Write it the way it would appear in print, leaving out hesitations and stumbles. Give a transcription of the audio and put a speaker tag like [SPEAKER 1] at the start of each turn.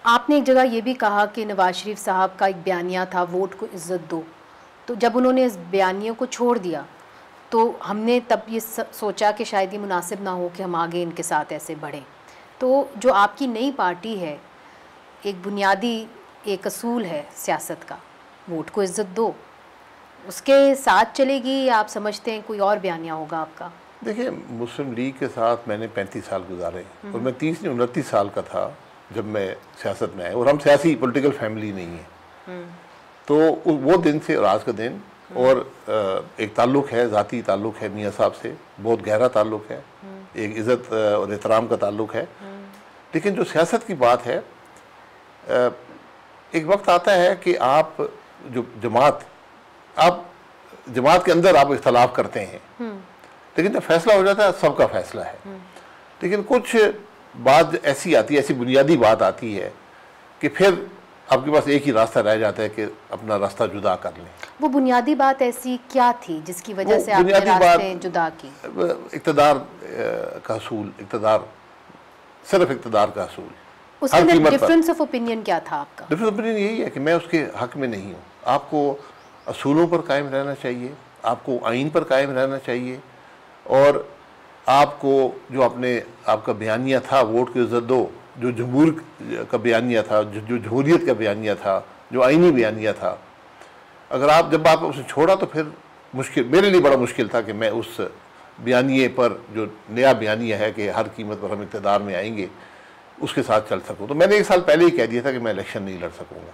[SPEAKER 1] आपने एक जगह ये भी कहा कि नवाज शरीफ साहब का एक बयानिया था, वोट को इज़्ज़त दो। तो जब उन्होंने इस बयानिए को छोड़ दिया तो हमने तब ये सोचा कि शायद ये मुनासिब ना हो कि हम आगे इनके साथ ऐसे बढ़ें। तो जो आपकी नई पार्टी है, एक बुनियादी एक असूल है सियासत का, वोट को इज़्ज़त दो, उसके साथ चलेगी या आप समझते हैं कोई और बयानिया होगा आपका?
[SPEAKER 2] देखिए, मुस्लिम लीग के साथ मैंने 35 साल गुजारे और मैं 30 नहीं 29 साल का था जब मैं सियासत में आया, और हम सियासी पॉलिटिकल फैमिली नहीं है। तो वो दिन से और आज का दिन और एक ताल्लुक़ है, ज़ाती ताल्लुक़ है मियाँ साहब से, बहुत गहरा ताल्लुक़ है, एक इज़्ज़त और एहतराम का ताल्लुक़ है। लेकिन जो सियासत की बात है, एक वक्त आता है कि आप जो जमात के अंदर आप इख्तलाफ करते हैं, लेकिन जब फैसला हो जाता है सबका फैसला है। लेकिन कुछ बात ऐसी आती है, ऐसी बुनियादी बात आती है कि फिर आपके पास एक ही रास्ता रह जाता है कि अपना रास्ता जुदा कर लें।
[SPEAKER 1] वो बुनियादी बात ऐसी क्या थी जिसकी वजह से आपने रास्ते जुदा की?
[SPEAKER 2] इक़्तिदार का असूल, सिर्फ इक़्तिदार का असूल।
[SPEAKER 1] उसके अंदर डिफरेंस ऑफ ओपिनियन क्या था आपका?
[SPEAKER 2] डिफरेंस ऑफ ओपिनियन यही है कि मैं उसके हक में नहीं हूँ। आपको असूलों पर कायम रहना चाहिए, आपको आइन पर कायम रहना चाहिए, और आपको जो आपका बयानिया था वोट की इज़्ज़त दो, जो जमहूर का बयानिया था, जो जमहूरियत का बयानिया था, जो आइनी बयानिया था, जब आप उसे छोड़ा तो फिर मेरे लिए बड़ा मुश्किल था कि मैं उस बयानिए पर, जो नया बयानिया है कि हर कीमत पर हम इक़्तिदार में आएंगे, उसके साथ चल सकूँ। तो मैंने 1 साल पहले ही कह दिया था कि मैं इलेक्शन नहीं लड़ सकूँगा।